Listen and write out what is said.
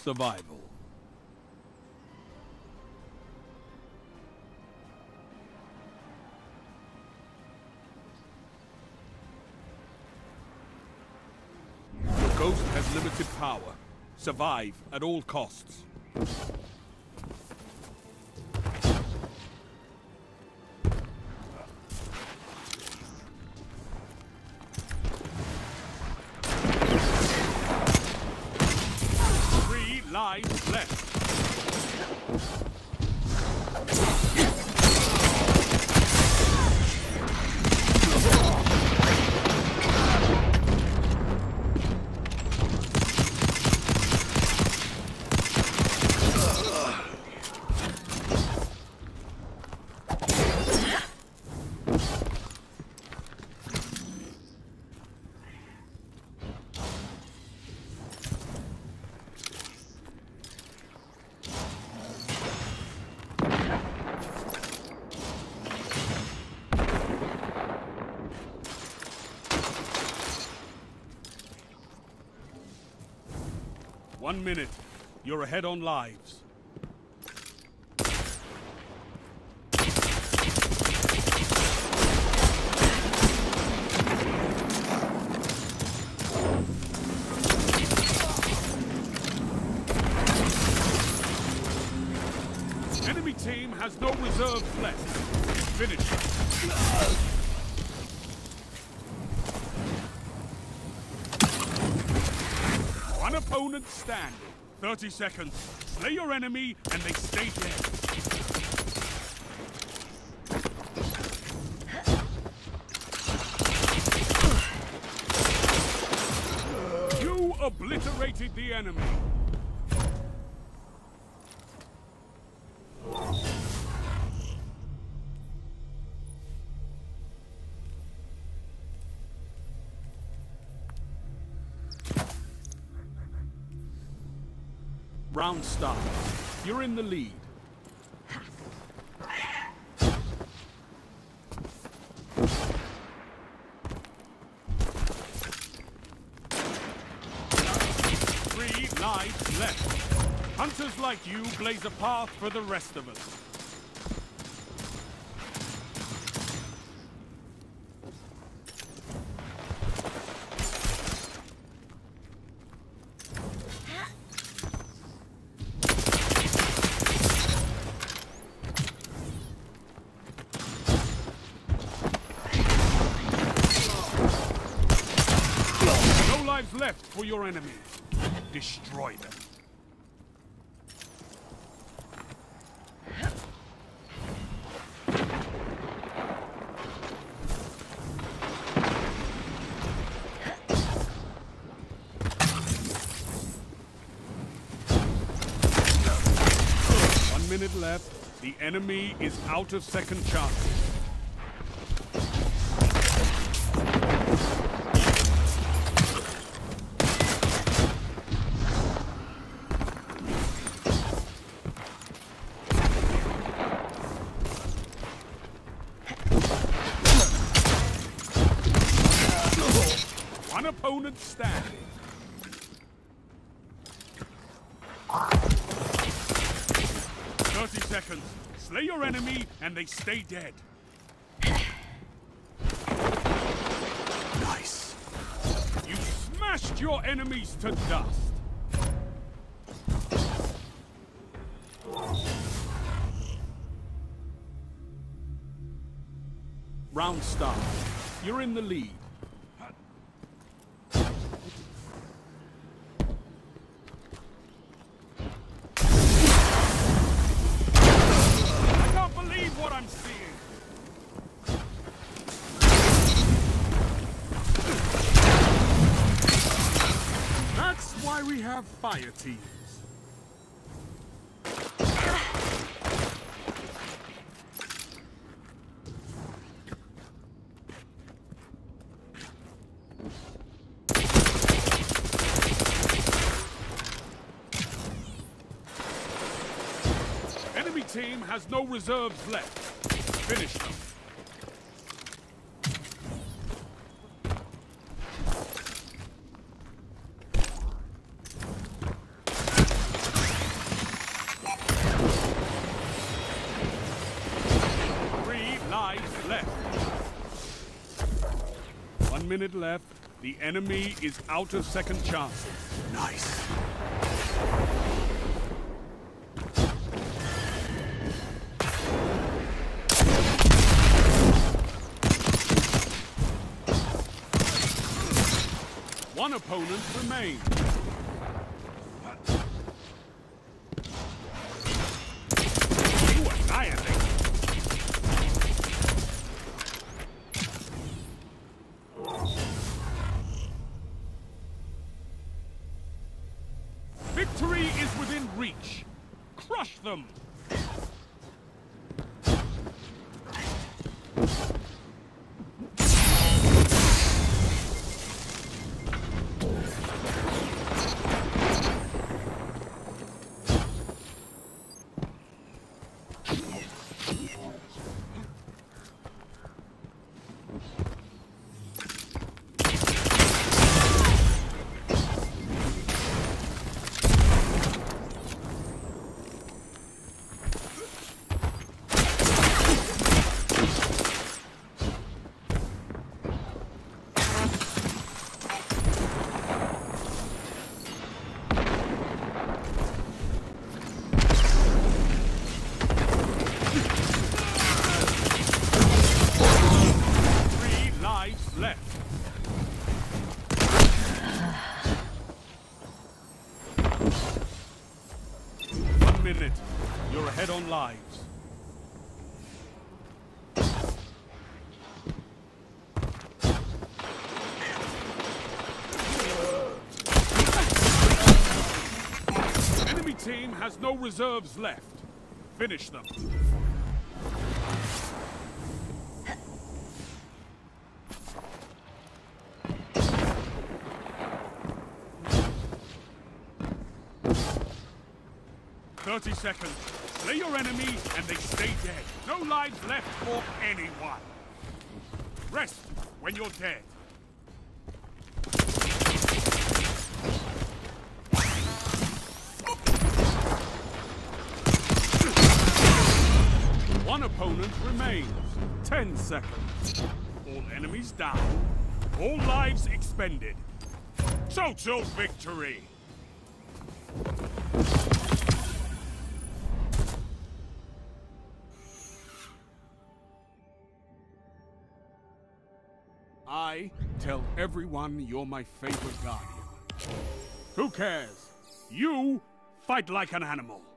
survival. Your ghost has limited power. Survive at all costs. Lives left. One minute. You're ahead on lives. Enemy team has no reserves left. Finish. One opponent standing. 30 seconds. Slay your enemy and they stay dead. You obliterated the enemy. Round start. You're in the lead. Three lives left. Hunters like you blaze a path for the rest of us. Lives left for your enemy. Destroy them. One minute left. The enemy is out of second chances. One opponent standing. Seconds. Slay your enemy and they stay dead. Nice. You smashed your enemies to dust. Round start. You're in the lead. What I'm seeing. That's why we have fire teams. Enemy team has no reserves left. Finish them. 1 minute left. The enemy is out of second chances. Nice. One opponent remains. You annihilate. Victory is within reach. Crush them. Left. 1 minute. You're ahead on lives. Enemy team has no reserves left. Finish them. "30 seconds. Slay your enemy and they stay dead. No lives left for anyone. Rest when you're dead." One opponent remains. 10 seconds. All enemies down. All lives expended. Total victory! I tell everyone you're my favorite guardian. Who cares? You fight like an animal.